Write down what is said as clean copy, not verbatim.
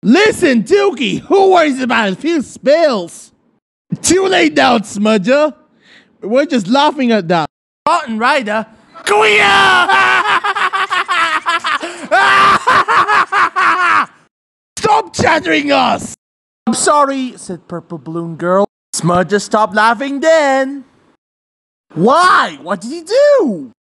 Listen, Dookie, who worries about a few spills? Too late now, Smudger. We're just laughing at that. Rotten Rider. Stop chattering us! I'm sorry, said Purple Balloon Girl. Smudger, stop laughing then. Why? What did he do?